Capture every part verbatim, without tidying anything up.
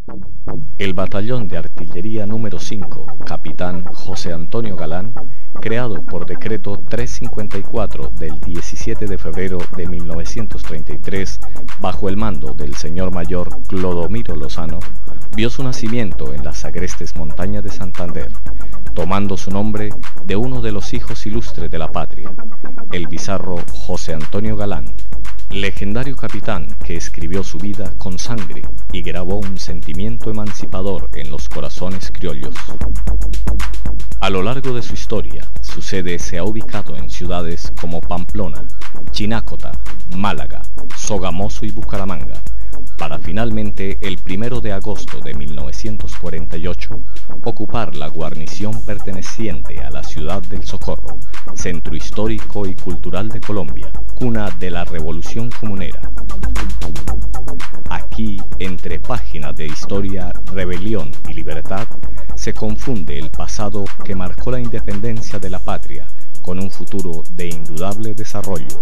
El batallón de artillería número cinco, capitán José Antonio Galán, creado por decreto trescientos cincuenta y cuatro del diecisiete de febrero de mil novecientos treinta y tres, bajo el mando del señor mayor Clodomiro Lozano, vio su nacimiento en las agrestes montañas de Santander, tomando su nombre de uno de los hijos ilustres de la patria, el bizarro José Antonio Galán, legendario capitán que escribió su vida con sangre y grabó un sentimiento emancipador en los corazones criollos. A lo largo de su historia, su sede se ha ubicado en ciudades como Pamplona, Chinácota, Málaga, Sogamoso y Bucaramanga, para finalmente el primero de agosto de mil novecientos cuarenta y ocho ocupar la guarnición perteneciente a la ciudad del Socorro, centro histórico y cultural de Colombia, cuna de la Revolución Comunera. Aquí, entre páginas de historia, rebelión y libertad, se confunde el pasado que marcó la independencia de la patria con un futuro de indudable desarrollo.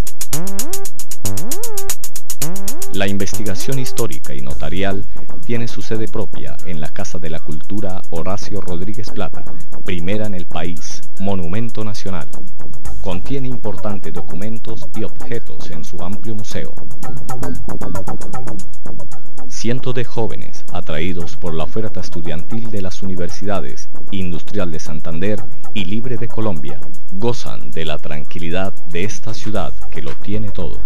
La investigación histórica y notarial tiene su sede propia en la Casa de la Cultura Horacio Rodríguez Plata, primera en el país, monumento nacional. Contiene importantes documentos y objetos en su amplio museo. Cientos de jóvenes, atraídos por la oferta estudiantil de las universidades Industrial de Santander y Libre de Colombia, gozan de la tranquilidad de esta ciudad que lo tiene todo.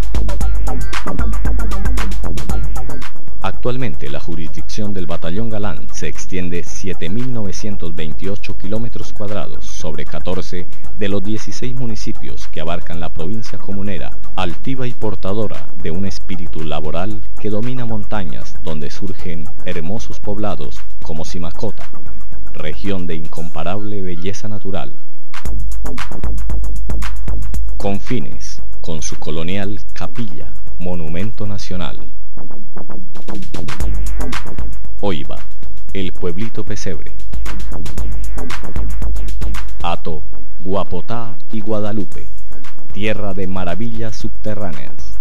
Actualmente la jurisdicción del Batallón Galán se extiende siete mil novecientos veintiocho kilómetros cuadrados sobre catorce de los dieciséis municipios que abarcan la provincia comunera, altiva y portadora de un espíritu laboral que domina montañas donde surgen hermosos poblados como Simacota, región de incomparable belleza natural. Confines, con su colonial capilla, monumento nacional. Oiva, el pueblito pesebre. Hato, Guapotá y Guadalupe, tierra de maravillas subterráneas.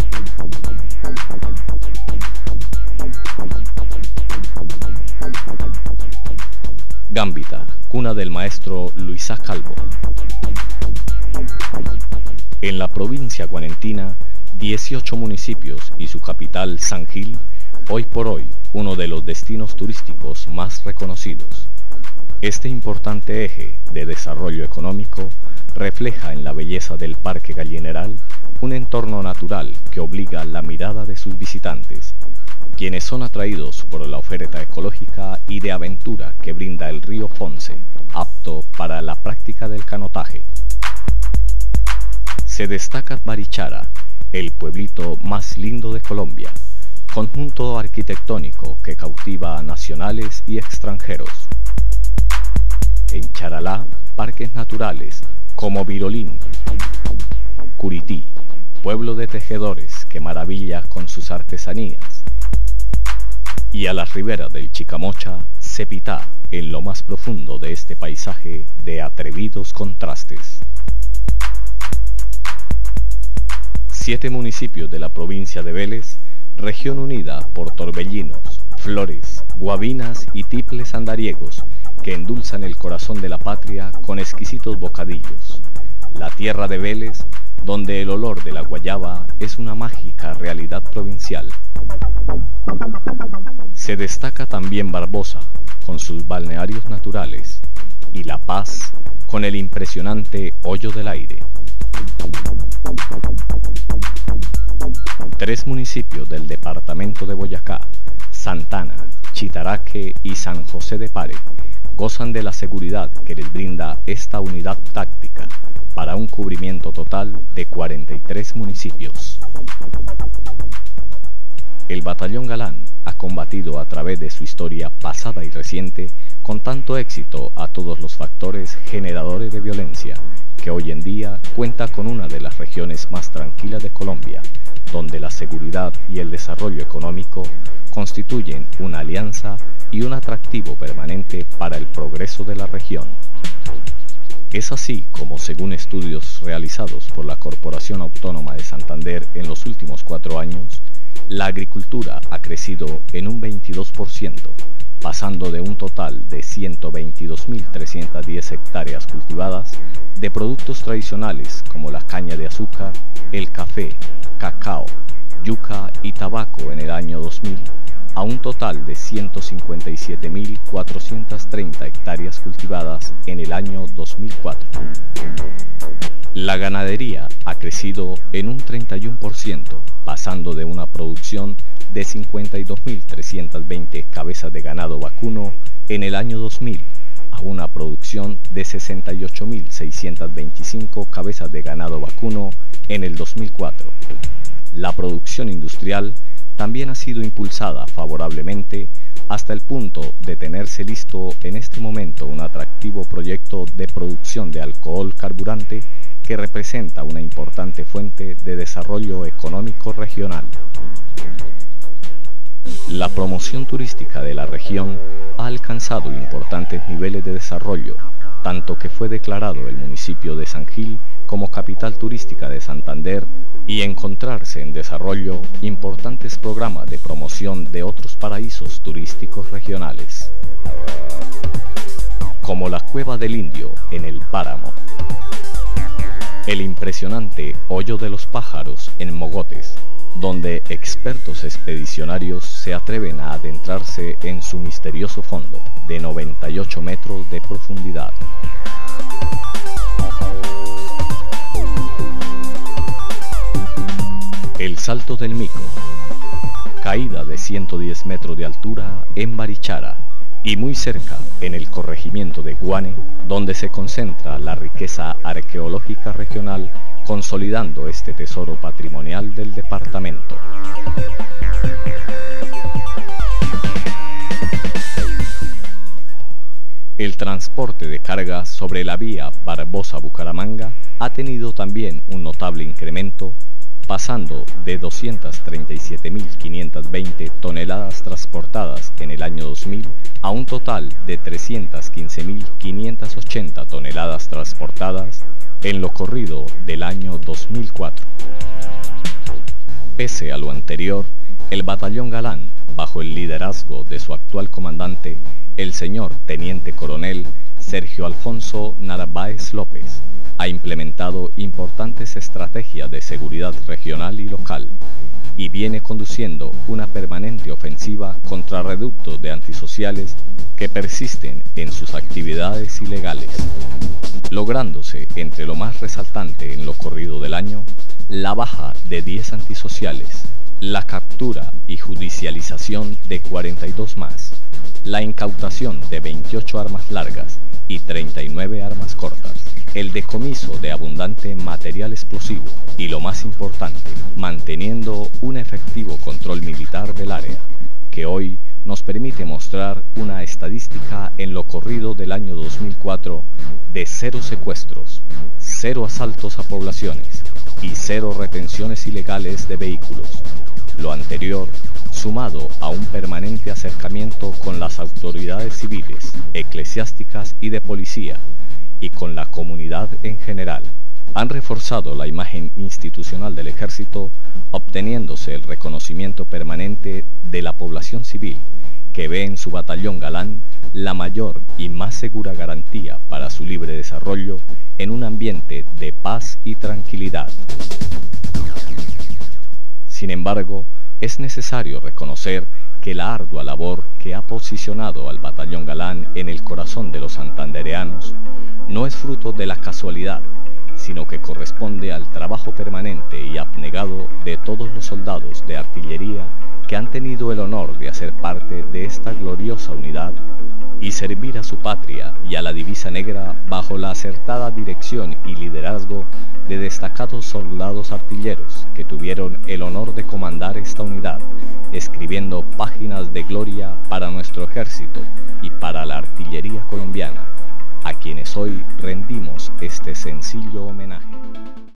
Gambita, cuna del maestro Luisa Calvo. En la provincia guanentina, dieciocho municipios y su capital San Gil, hoy por hoy uno de los destinos turísticos más reconocidos. Este importante eje de desarrollo económico refleja en la belleza del Parque Gallineral un entorno natural que obliga la mirada de sus visitantes, quienes son atraídos por la oferta ecológica y de aventura que brinda el río Fonce, apto para la práctica del canotaje. Se destaca Barichara, el pueblito más lindo de Colombia, conjunto arquitectónico que cautiva a nacionales y extranjeros. En Charalá, parques naturales como Virolín, Curití, pueblo de tejedores que maravilla con sus artesanías, y a las riberas del Chicamocha, Cepitá, en lo más profundo de este paisaje de atrevidos contrastes. Siete municipios de la provincia de Vélez, región unida por torbellinos, flores, guabinas y tiples andariegos que endulzan el corazón de la patria con exquisitos bocadillos. La tierra de Vélez, donde el olor de la guayaba es una mágica realidad provincial. Se destaca también Barbosa, con sus balnearios naturales, y La Paz, con el impresionante Hoyo del Aire. Tres municipios del departamento de Boyacá, Santana, Chitaraque y San José de Pare, gozan de la seguridad que les brinda esta unidad táctica para un cubrimiento total de cuarenta y tres municipios. El Batallón Galán ha combatido a través de su historia pasada y reciente con tanto éxito a todos los factores generadores de violencia, que hoy en día cuenta con una de las regiones más tranquilas de Colombia, donde la seguridad y el desarrollo económico constituyen una alianza y un atractivo permanente para el progreso de la región. Es así como, según estudios realizados por la Corporación Autónoma de Santander en los últimos cuatro años, La agricultura ha crecido en un veintidós por ciento, pasando de un total de ciento veintidós mil trescientas diez hectáreas cultivadas de productos tradicionales como la caña de azúcar, el café, cacao, yuca y tabaco en el año dos mil, a un total de ciento cincuenta y siete mil cuatrocientas treinta hectáreas cultivadas en el año dos mil cuatro. La ganadería ha crecido en un treinta y uno por ciento, pasando de una producción de cincuenta y dos mil trescientas veinte cabezas de ganado vacuno en el año dos mil a una producción de sesenta y ocho mil seiscientas veinticinco cabezas de ganado vacuno en el dos mil cuatro. La producción industrial también ha sido impulsada favorablemente hasta el punto de tenerse listo en este momento un atractivo proyecto de producción de alcohol carburante que representa una importante fuente de desarrollo económico regional. La promoción turística de la región ha alcanzado importantes niveles de desarrollo, tanto que fue declarado el municipio de San Gil como capital turística de Santander y encontrarse en desarrollo importantes programas de promoción de otros paraísos turísticos regionales, como la Cueva del Indio en el Páramo, el impresionante Hoyo de los Pájaros en Mogotes, donde expertos expedicionarios se atreven a adentrarse en su misterioso fondo de noventa y ocho metros de profundidad. El Salto del Mico, caída de ciento diez metros de altura en Barichara, y muy cerca, en el corregimiento de Guane, donde se concentra la riqueza arqueológica regional, consolidando este tesoro patrimonial del departamento. El transporte de carga sobre la vía Barbosa-Bucaramanga ha tenido también un notable incremento, pasando de doscientas treinta y siete mil quinientas veinte toneladas transportadas en el año dos mil a un total de trescientas quince mil quinientas ochenta toneladas transportadas en lo corrido del año dos mil cuatro. Pese a lo anterior, el Batallón Galán, bajo el liderazgo de su actual comandante, el señor Teniente Coronel Sergio Alfonso Narváez López, ha implementado importantes estrategias de seguridad regional y local y viene conduciendo una permanente ofensiva contra reductos de antisociales que persisten en sus actividades ilegales, lográndose entre lo más resaltante en lo corrido del año la baja de diez antisociales, la captura y judicialización de cuarenta y dos más, la incautación de veintiocho armas largas y treinta y nueve armas cortas, el decomiso de abundante material explosivo y, lo más importante, manteniendo un efectivo control militar del área, que hoy nos permite mostrar una estadística en lo corrido del año dos mil cuatro de cero secuestros, cero asaltos a poblaciones y cero retenciones ilegales de vehículos. Lo anterior, sumado a un permanente acercamiento con las autoridades civiles, eclesiásticas y de policía, y con la comunidad en general, han reforzado la imagen institucional del Ejército, obteniéndose el reconocimiento permanente de la población civil, que ve en su Batallón Galán la mayor y más segura garantía para su libre desarrollo en un ambiente de paz y tranquilidad. Sin embargo, es necesario reconocer que la ardua labor que ha posicionado al Batallón Galán en el corazón de los santandereanos no es fruto de la casualidad, sino que corresponde al trabajo permanente y abnegado de todos los soldados de artillería que han tenido el honor de hacer parte de esta gloriosa unidad y servir a su patria y a la divisa negra bajo la acertada dirección y liderazgo de destacados soldados artilleros que tuvieron el honor de comandar esta unidad, escribiendo páginas de gloria para nuestro ejército y para la artillería colombiana, a quienes hoy rendimos este sencillo homenaje.